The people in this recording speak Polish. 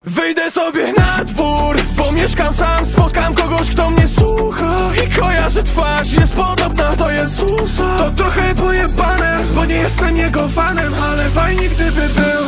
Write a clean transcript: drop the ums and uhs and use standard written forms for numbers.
Wyjdę sobie na dwór, bo mieszkam sam. Spotkam kogoś, kto mnie słucha i kojarzy twarz, jest podobna do Jezusa. To trochę pojebane, bo nie jestem jego fanem, ale fajnie gdyby był.